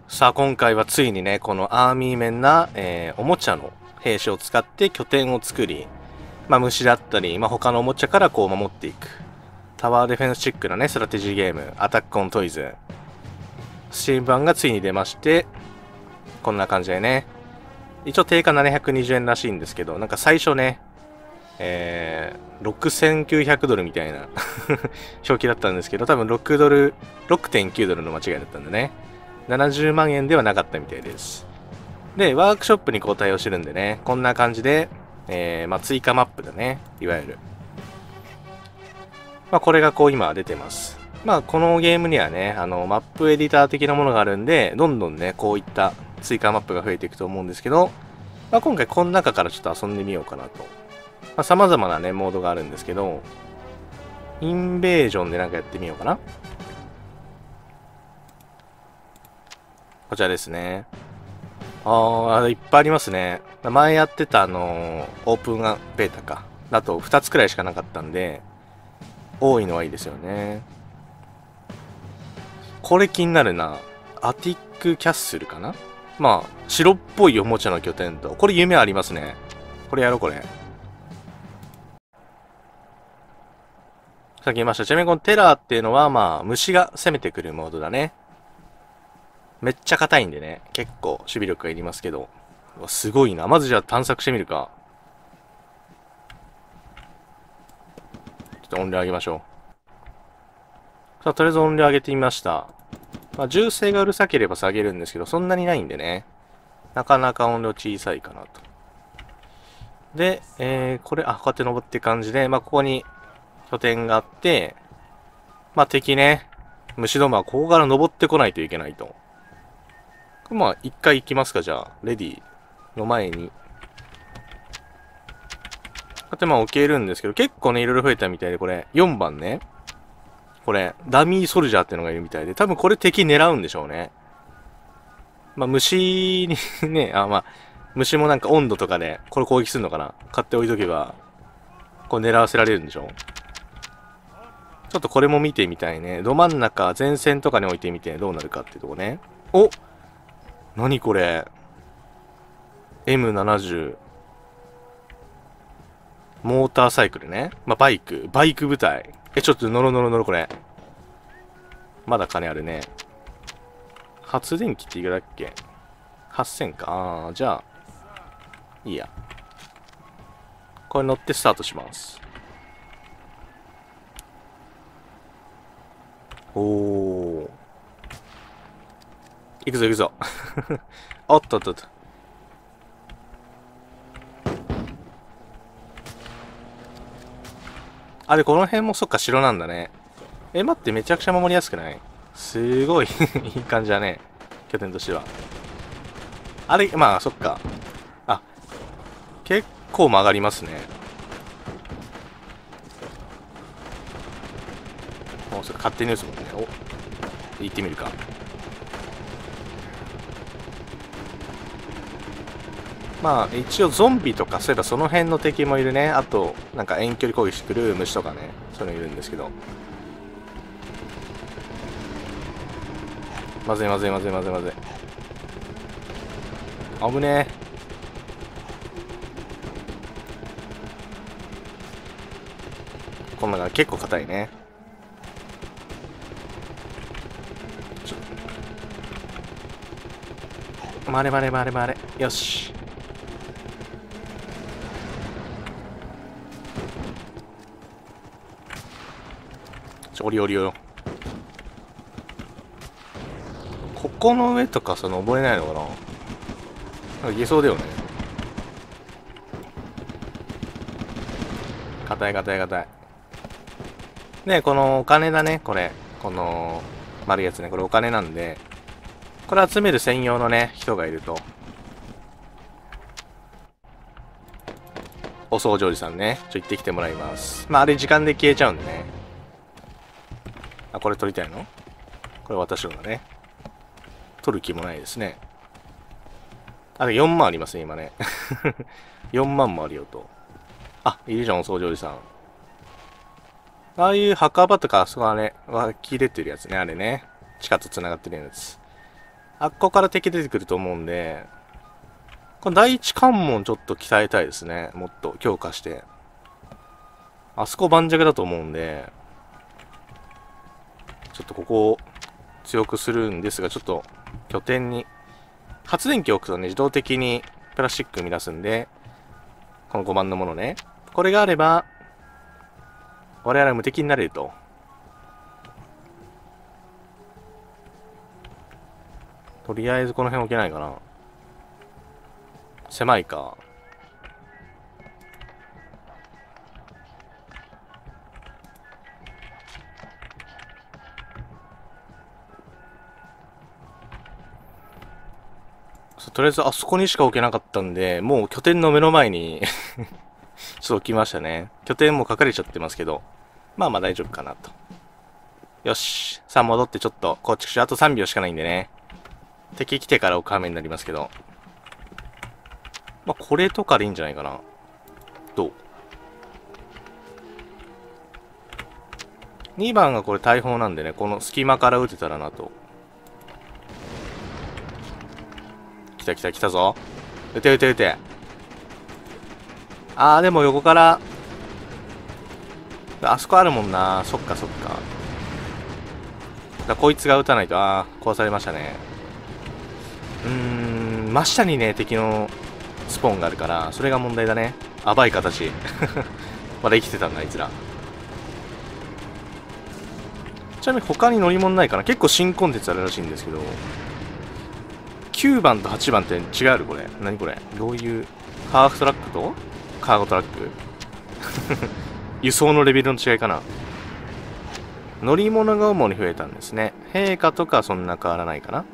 さあ、今回はついにね、このアーミー面な、おもちゃの兵士を使って拠点を作り、虫だったり、他のおもちゃからこう守っていく。タワーディフェンスチックなね、ストラテジーゲーム、アタックオントイズ。スチーム版がついに出まして、こんな感じでね。一応定価720円らしいんですけど、なんか最初ね、6900ドルみたいな表記だったんですけど、多分6ドル、6.9 ドルの間違いだったんでね。70万円ではなかったみたいです。で、ワークショップにこう対応してるんでね、こんな感じで、追加マップだね、いわゆる。これがこう今出てます。このゲームにはね、マップエディター的なものがあるんで、どんどんね、こういった追加マップが増えていくと思うんですけど、今回この中からちょっと遊んでみようかなと。様々なね、モードがあるんですけど、インベージョンでなんかやってみようかな。こちらですね。いっぱいありますね。前やってたオープンベータか。だと2つくらいしかなかったんで、多いのはいいですよね。これ気になるな。アティックキャッスルかな。白っぽいおもちゃの拠点と、これ夢ありますね。これやろう、これ。さっき言いました。ちなみにこのテラーっていうのは、虫が攻めてくるモードだね。めっちゃ硬いんでね、結構守備力がいりますけど。すごいな。まずじゃあ探索してみるか。ちょっと音量上げましょう。さあ、とりあえず音量上げてみました。銃声がうるさければ下げるんですけど、そんなにないんでね。なかなか音量小さいかなと。で、これ、こうやって登っていく感じで、ここに拠点があって、敵ね、虫どもはここから登ってこないといけないと。一回行きますか、じゃあ。レディの前に。こうやって置けるんですけど、結構ね、いろいろ増えたみたいで、これ、4番ね。これ、ダミーソルジャーっていうのがいるみたいで、多分これ敵狙うんでしょうね。虫にね、虫もなんか温度とかで、これ攻撃するのかな。買っておいとけば、これ狙わせられるんでしょう。ちょっとこれも見てみたいね。ど真ん中、前線とかに置いてみてどうなるかっていうとこね。お、何これ ?M70。モーターサイクルね。バイク部隊。ちょっと乗ろこれ。まだ金あるね。発電機っていくらだっけ ?8000 か。じゃあ、いいや。これ乗ってスタートします。おー。行くぞ行くぞ。おっとっとっと。で、この辺もそっか、城なんだね。待って、めちゃくちゃ守りやすくない？すごいいい感じだね。拠点としては。そっか。結構曲がりますね。それ勝手に打つもんね。行ってみるか。一応ゾンビとか、そういえばその辺の敵もいるね。あと、なんか遠距離攻撃してくる虫とかね。そういうのいるんですけど。まずい。危ねえ。こんなの結構硬いね。回れ。よし。降りよ。ここの上とか登れないのかな。なんか言えそうだよね。硬い。ね、このお金だね、これ。この丸いやつね、これお金なんで、これ集める専用のね、人がいると。お掃除おじさんね、行ってきてもらいます。あれ時間で消えちゃうんでね。これ取りたいの？これ私のだね。取る気もないですね。4万ありますね、今ね。4万もあるよと。いるじゃん、お掃除おじさん。ああいう墓場とか、そこはね、湧き出てるやつね、あれね。地下と繋がってるやつ。 あっこから敵出てくると思うんで、この第一関門ちょっと鍛えたいですね。もっと強化して。あそこ盤石だと思うんで、ちょっとここを強くするんですが、ちょっと拠点に、発電機を置くとね、自動的にプラスチック生み出すんで、この5番のものね。これがあれば、我々は無敵になれると。とりあえずこの辺置けないかな。狭いか。とりあえずあそこにしか置けなかったんで、もう拠点の目の前にちょっと置きましたね。拠点も書かれちゃってますけど、まあまあ大丈夫かなと。よし。さあ戻ってちょっと構築し、あと3秒しかないんでね。敵来てから置く羽目になりますけど。まあこれとかでいいんじゃないかな。どう ?2 番がこれ大砲なんでね、この隙間から撃てたらなと。来た来た来たぞ。撃て撃て撃て。あーでも横から、あそこあるもんな。そっかそっか。こいつが撃たないと、壊されましたね。真下にね、敵のスポーンがあるから、それが問題だね。やばい形。まだ生きてたんだ、あいつら。ちなみに他に乗り物ないかな。結構新コンテンツあるらしいんですけど、9番と8番って違うこれ。何これ。どういう、ハーフトラックとカーゴトラック輸送のレベルの違いかな。乗り物が主に増えたんですね。陛下とかそんな変わらないかな。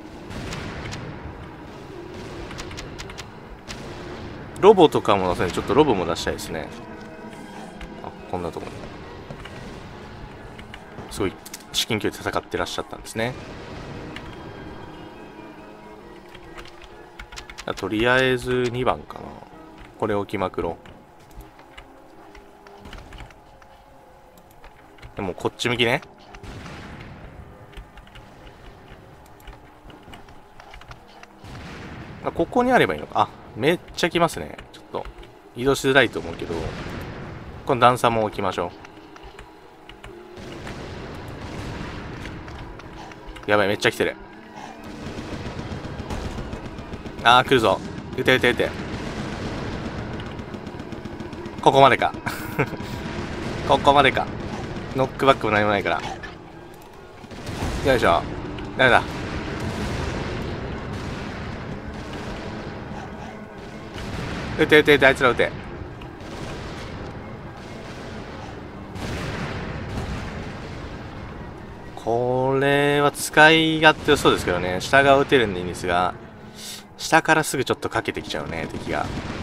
ロボとかも出せない。ちょっとロボも出したいですね。あ、こんなところに。すごい、至近距離で戦ってらっしゃったんですね。とりあえず2番かな。これ置きまくろう。でもこっち向きね。ここにあればいいのか。あ、めっちゃ来ますね。ちょっと、移動しづらいと思うけど、この段差も置きましょう。やばい、めっちゃ来てる。来るぞ。撃て撃て撃て。ここまでか。ここまでか。ノックバックも何もないから。よいしょ。ダメだ。撃て撃て撃て、あいつら撃て。これは使い勝手そうですけどね。下が撃てるんでいいんですが、下からすぐちょっとかけてきちゃうね、敵が。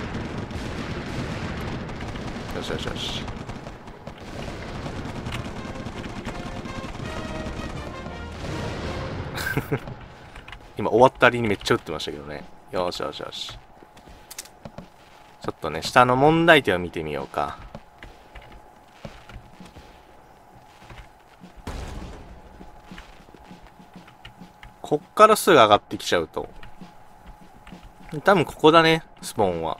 よしよしよし。今終わったりにめっちゃ撃ってましたけどね。よしよしよし。ちょっとね、下の問題点を見てみようか。こっからすぐ上がってきちゃうと。多分ここだね、スポーンは。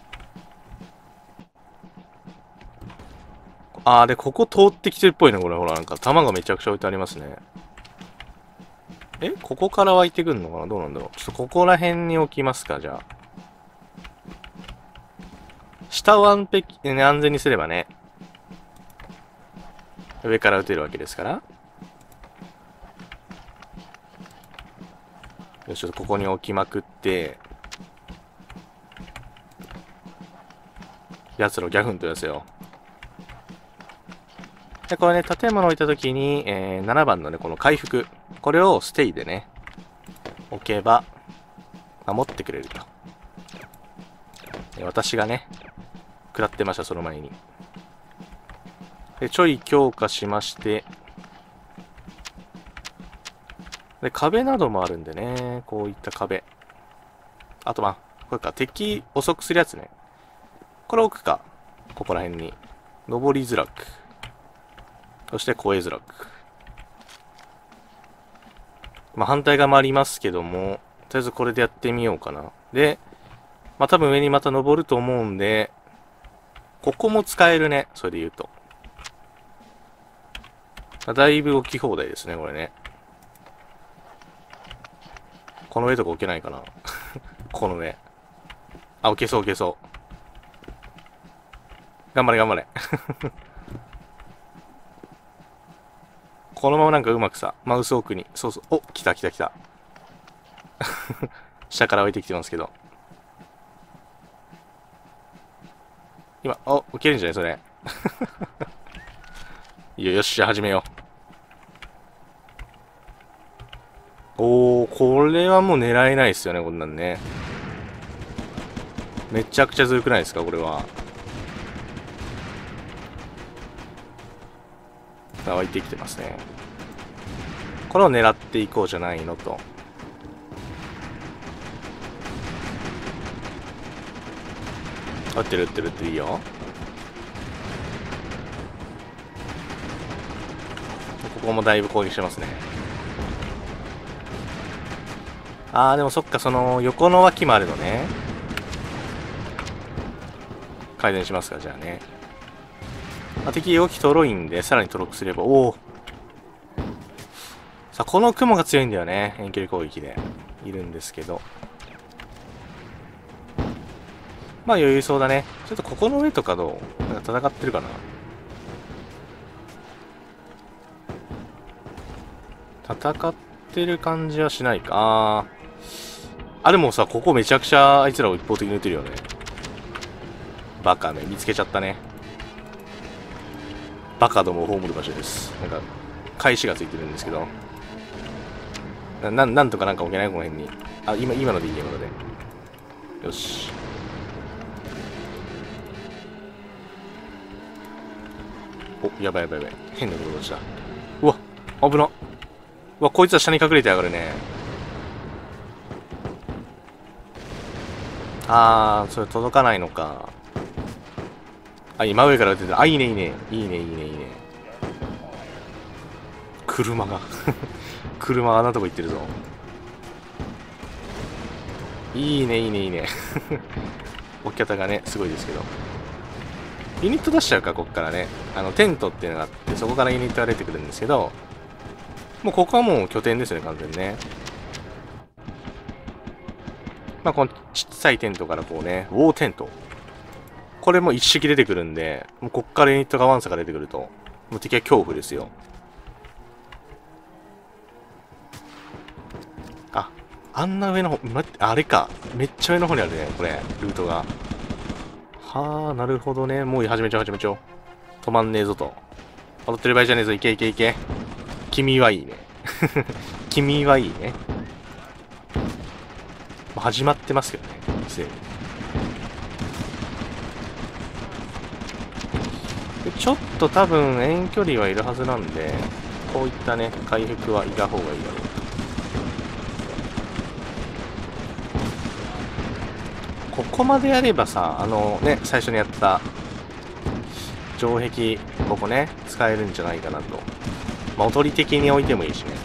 で、ここ通ってきてるっぽいね、これ。ほら、なんか弾がめちゃくちゃ置いてありますね。ここから湧いてくんのかな。どうなんだろう。ちょっとここら辺に置きますか、じゃあ。下を安全にすればね、上から撃てるわけですから。よし、ちょっとここに置きまくって、奴らをギャフンと寄せよう。で、これね、建物置いたときに、7番のね、この回復。これをステイでね、置けば、守ってくれると。私がね、食らってました、その前に。で、ちょい強化しまして、で、壁などもあるんでね、こういった壁。あとこれか、敵遅くするやつね。これ置くか。ここら辺に。登りづらく。そして越えづらく。反対側もありますけども、 りあえずこれでやってみようかな。で、まあ多分上にまた登ると思うんで、ここも使えるね。それで言うと。だいぶ置き放題ですね、これね。この上とか置けないかな。この上。あ、置けそう置けそう。頑張れ頑張れ。このままなんかうまくさ、マウス奥に。そうそう。お、来た来た来た。下から置いてきてますけど。今、お、受けるんじゃないそれ。いいよ、よし、じゃあ始めよう。おー、これはもう狙えないっすよね、こんなんね。めちゃくちゃずるくないですか、これは。湧いてきてますね。これを狙っていこうじゃないのと。撃ってる撃ってるっていいよ。ここもだいぶ攻撃してますね。あー、でもそっか、その横の脇もあるのね。改善しますか、じゃあね。敵動きとろいんで、さらにとろくすれば、おお。さあ、この雲が強いんだよね。遠距離攻撃で。いるんですけど。まあ余裕そうだね。ちょっとここの上とかどう？なんか戦ってるかな？戦ってる感じはしないか。あ、でもさ、ここめちゃくちゃあいつらを一方的に撃てるよね。バカね。見つけちゃったね。バカどもを葬る場所です。なんか、返しがついてるんですけど。なんとかなんか置けないこの辺に。あ、今のでいい、今ので。よし。お、やばいやばいやばい。変なところ落ちた。うわ、危な。うわ、こいつは下に隠れてやがるね。あー、それ届かないのか。あ、今上から撃ってた。あ、いいねいいね。いいねいいねいいね。車が。車あんなとこ行ってるぞ。いいねいいねいいね。置き方がね、すごいですけど。ユニット出しちゃうか、こっからね。テントっていうのがあって、そこからユニットが出てくるんですけど、もうここはもう拠点ですね、完全にね。まあ、このちっちゃいテントからこうね、ウォーテント。これも一式出てくるんで、もうこっからユニットがワンサが出てくると、もう敵は恐怖ですよ。あ、あんな上の方、待って、あれか。めっちゃ上の方にあるね、これ、ルートが。はあ、なるほどね。もう始めちゃう、始めちゃう。止まんねえぞと。踊ってる場合じゃねえぞ、いけいけいけ。君はいいね。君はいいね。始まってますけどね、すでに。ちょっと多分遠距離はいるはずなんで、こういったね、回復はいた方がいいだろうと。ここまでやればさ、最初にやった城壁、ここね、使えるんじゃないかなと。まあ、おとり的に置いてもいいしね。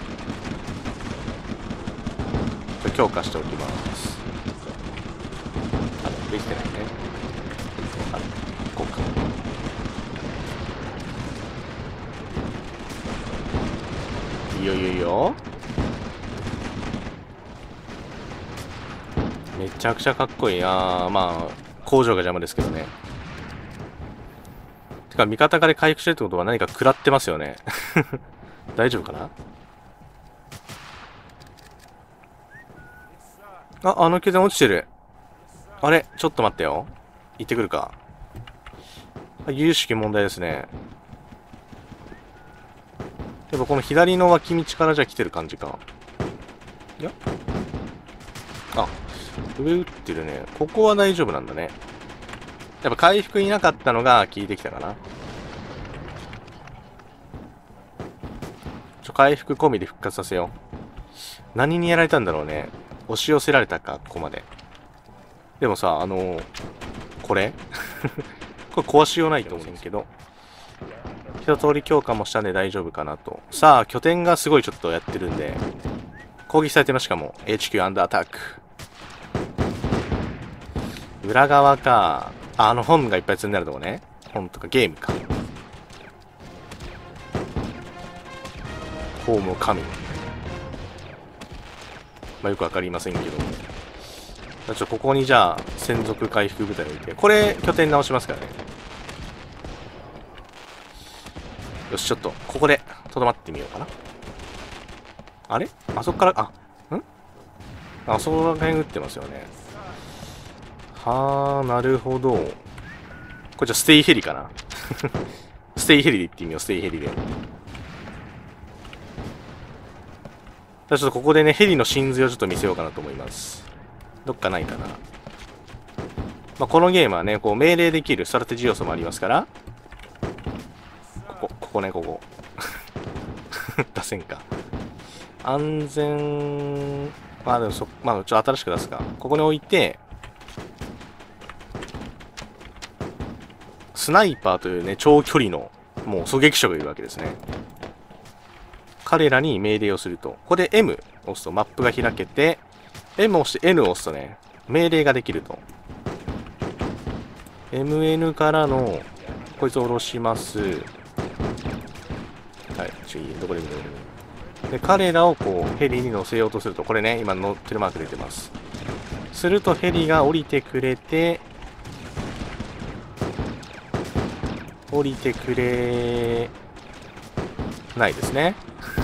強化しておきます。できてないね。こうか。いいよいいよいいよ。めちゃくちゃかっこいい。まあ、工場が邪魔ですけどね。てか、味方から回復してるってことは何か食らってますよね。大丈夫かな。あの拠点落ちてる。あれちょっと待ってよ。行ってくるか。有識問題ですね。やっぱこの左の脇道からじゃ来てる感じか。いやあ、上打ってるね。ここは大丈夫なんだね。やっぱ回復いなかったのが効いてきたかな。回復込みで復活させよう。何にやられたんだろうね。押し寄せられたか、ここまで。でもさ、これこれ壊しようないと思うんけど。一通り強化もしたんで大丈夫かなと。さあ、拠点がすごいちょっとやってるんで、 攻撃されてます。しかも HQ アンダーアタック。裏側か。本がいっぱい積んであるとこね。本とかゲームか。ホームカミン。まあよくわかりませんけど。ここにじゃあ、専属回復部隊を置いて。これ、拠点直しますからね。よし、ちょっと、ここで、とどまってみようかな。あれあそこから、あそこら辺撃ってますよね。はあ、なるほど。これじゃステイヘリかなステイヘリで行ってみよう、ステイヘリで。じゃあちょっとここでね、ヘリの真髄をちょっと見せようかなと思います。どっかないかな。まあ、このゲームはね、こう命令できるストラテジー要素もありますから、ここね、ここ。出せんか。安全、まあでもまあちょっと新しく出すか。ここに置いて、スナイパーというね、長距離の、もう狙撃手がいるわけですね。彼らに命令をすると、ここで M を押すとマップが開けて、M を押して N を押すとね、命令ができると。MN からの、こいつを下ろします。はい、どこでもどこでも。で、彼らをこう、ヘリに乗せようとすると、これね、今乗ってるマーク出てます。するとヘリが降りてくれて、降りてくれないですね。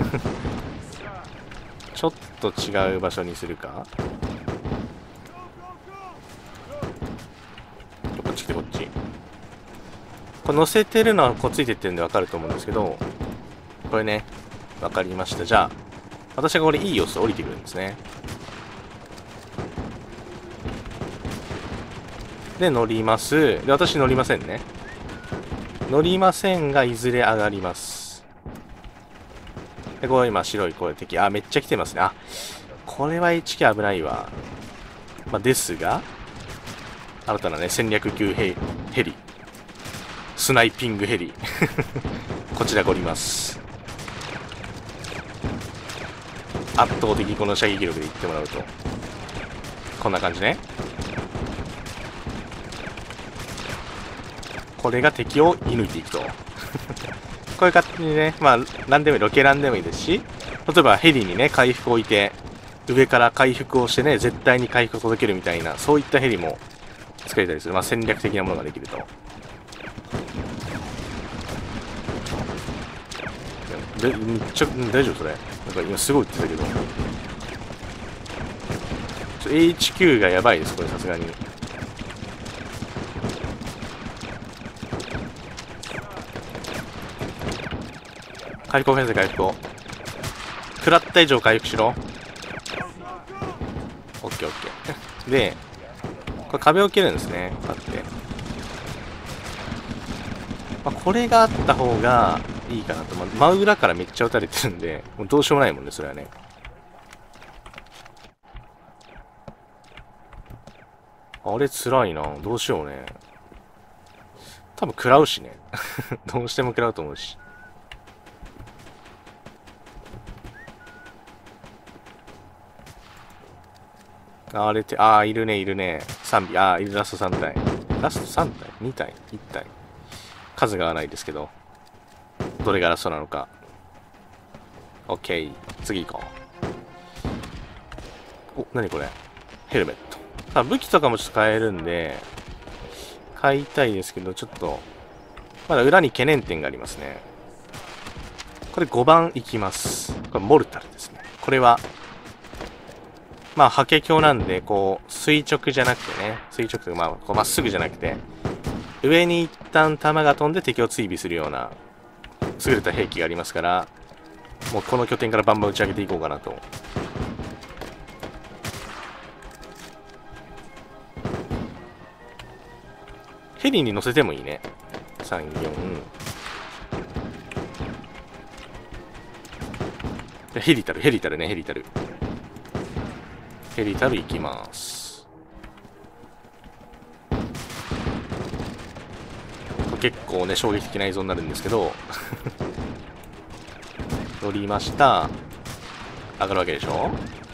ちょっと違う場所にするか。こっち来てこっち。これ乗せてるのはこうついてってるんでわかると思うんですけど、これね、わかりました。じゃあ、私がこれいい様子降りてくるんですね。で、乗ります。で、私乗りませんね。乗りませんが、いずれ上がります。で、これ今白いこれ敵。めっちゃ来てますね。これは HK 危ないわ。まあ、ですが、新たなね、戦略級ヘリ。スナイピングヘリ。こちらがおります。圧倒的この射撃力でいってもらうと。こんな感じね。これが敵を射抜いていくと。こういう感じにね、まあ、なんでもいい、ロケランでもいいですし、例えばヘリにね、回復を置いて、上から回復をしてね、絶対に回復を届けるみたいな、そういったヘリも作れたりする。まあ、戦略的なものができると。めっちゃ、大丈夫それ。なんか今すごい言ってたけど。HQ がやばいです、これさすがに。回復オフェンス回復を。食らった以上回復しろ。オッケーオッケー。で、これ壁を切るんですね。こうやって。まあ、これがあった方がいいかなと。真裏からめっちゃ撃たれてるんで、もうどうしようもないもんね、それはね。あれ辛いな。どうしようね。多分食らうしね。どうしても食らうと思うし。あれって、いるね、いるね。3尾、いるラスト3体。ラスト3体 ?2 体 ?1 体数が合わないですけど。どれがラストなのか。OK。次行こう。お、なにこれ。ヘルメット。武器とかもちょっと買えるんで、買いたいですけど、ちょっと、まだ裏に懸念点がありますね。これ5番いきます。これモルタルですね。これは、まあ、法華経なんで、こう、垂直じゃなくてね、垂直というか、まあ、こうまっすぐじゃなくて、上に一旦弾が飛んで敵を追尾するような、優れた兵器がありますから、もうこの拠点からバンバン打ち上げていこうかなと。ヘリに乗せてもいいね。3、4。ヘリタルね、ヘリタル。ヘリタル行きます。結構ね、衝撃的な映像になるんですけど乗りました。 上がるわけでしょ。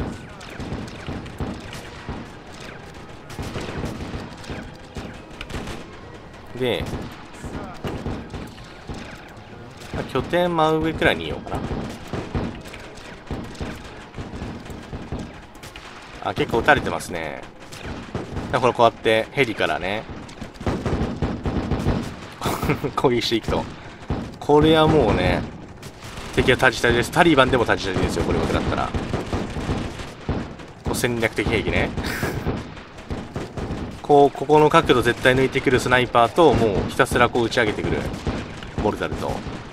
で、拠点真上くらいにいようかな。あ、結構撃たれてますね。これこうやってヘリからね攻撃していくと、これはもうね、敵はタジタジです。タリバンでもタジタジですよ、これ僕だったら。こう戦略的兵器ねここの角度絶対抜いてくるスナイパーと、もうひたすらこう打ち上げてくるモルタルと、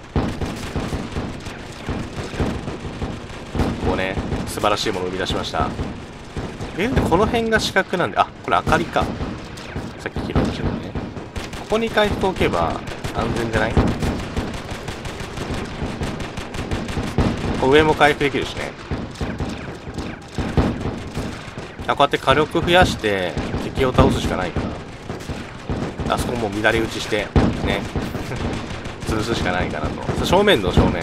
こうね、素晴らしいものを生み出しました。でこの辺が四角なんで、あ、これ明かりか。さっき拾いましたけどね。ここに回復を置けば安全じゃない？上も回復できるしね。こうやって火力増やして敵を倒すしかないから、あそこも乱れ打ちしてね潰すしかないかなと。正面の正面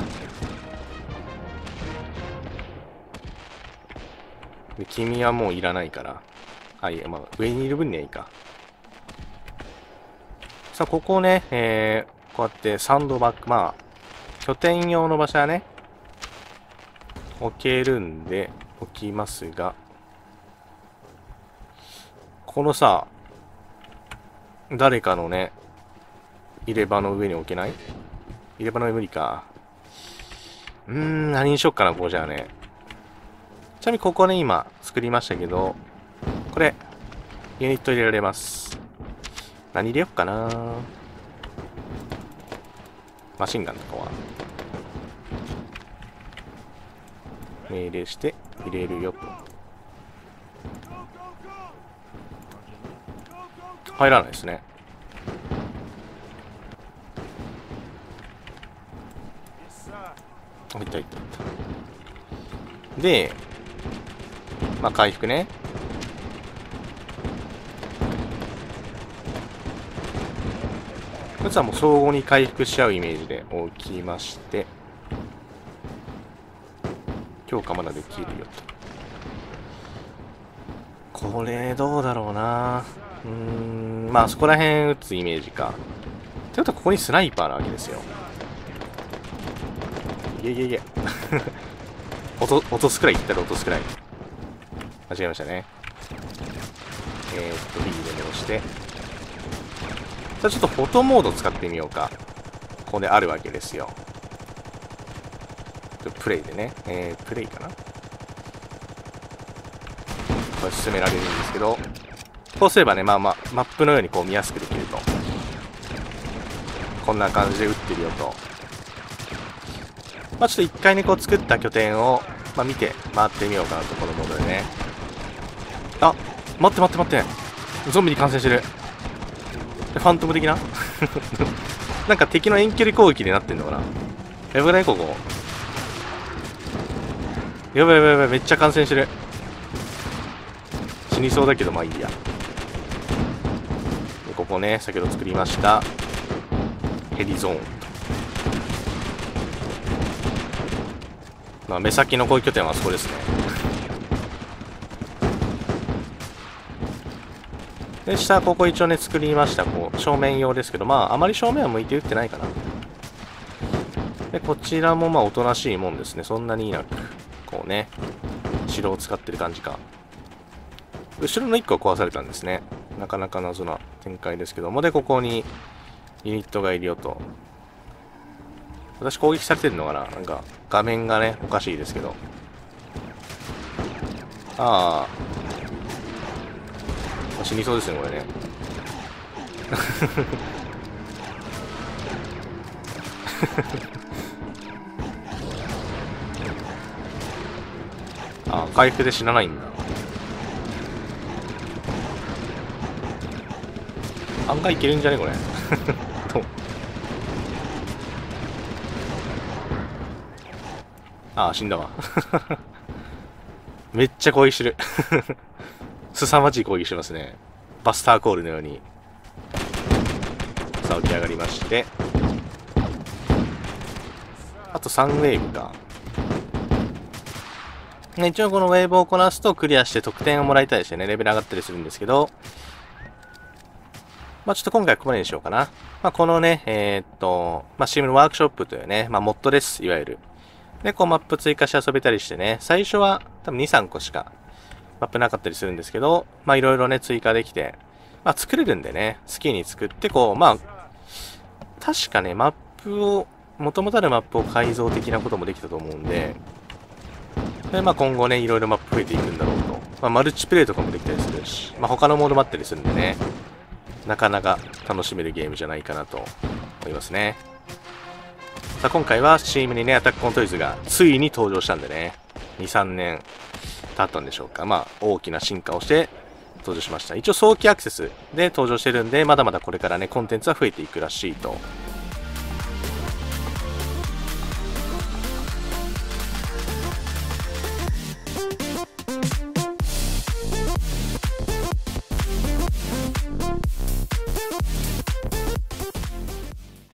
で、君はもういらないから、あ、いや、まあ上にいる分にはいいか。さあここをね、こうやってサンドバッグ、まあ拠点用の場所はね置けるんで置きますが、このさ、誰かのね入れ歯の上に置けない？入れ歯の上無理か。何にしよっかな、ここじゃあね。ちなみにここね、今作りましたけど、これユニット入れられます。何入れよっかな。マシンガンとかは命令して入れるよと。入らないですね。いったいったいった。で、まあ回復ね。こいつはもう相互に回復し合うイメージで置きまして、強化まだできるよと。これどうだろうな。まあそこら辺撃つイメージか。ってことはここにスナイパーなわけですよ。いやいやいや落とすくらい言ったら落とすくらい。間違えましたね。B で戻して。さあちょっとフォトモード使ってみようか。ここであるわけですよ。プレイでね。プレイかな。これ進められるんですけど、こうすればね、まあまあ、マップのようにこう見やすくできると。こんな感じで撃ってるよと。まあちょっと一回ね、こう作った拠点を、まあ見て回ってみようかなと、このモードでね。あ、待って待って待って。ゾンビに感染してる。ファントム的ななんか敵の遠距離攻撃になってんのかな。やばくないここ。やばいやばいやばい、めっちゃ感染してる。死にそうだけど、まあいいや。でここね、先ほど作りましたヘリゾーン。まあ目先の攻撃拠点はあそこですね。で下ここ一応ね作りました。こう正面用ですけど、まああまり正面は向いて打ってないかな。でこちらもまあおとなしいもんですね。そんなになくこうね城を使ってる感じか。後ろの1個は壊されたんですね。なかなか謎な展開ですけども。でここにユニットがいるよと。私攻撃されてるのかな。なんか画面がねおかしいですけど。ああ死にそうですねこれねああ回復で死なないんだ。案外いけるんじゃねこれああ死んだわめっちゃ攻撃してる凄まじい攻撃してますね。バスターコールのように。さあ起き上がりまして、あと3ウェーブか。 ね、一応このウェーブをこなすとクリアして得点をもらえたりしてね、レベル上がったりするんですけど、まあちょっと今回はここまでにしようかな。まあこのね、まあ Steam のワークショップというね、まあモッドです、いわゆる。で、こうマップ追加して遊べたりしてね、最初は多分2、3個しかマップなかったりするんですけど、まあいろいろね、追加できて、まあ作れるんでね、好きに作って、こう、まあ、確かね、マップを、元々あるマップを改造的なこともできたと思うんで、で、まあ今後ね、いろいろマップ増えていくんだろうと。まあマルチプレイとかもできたりするし、まあ他のモードもあったりするんでね、なかなか楽しめるゲームじゃないかなと思いますね。さあ今回は Steam にね、アタックオントイズがついに登場したんでね、2、3年経ったんでしょうか。まあ大きな進化をして登場しました。一応早期アクセスで登場してるんで、まだまだこれからね、コンテンツは増えていくらしいと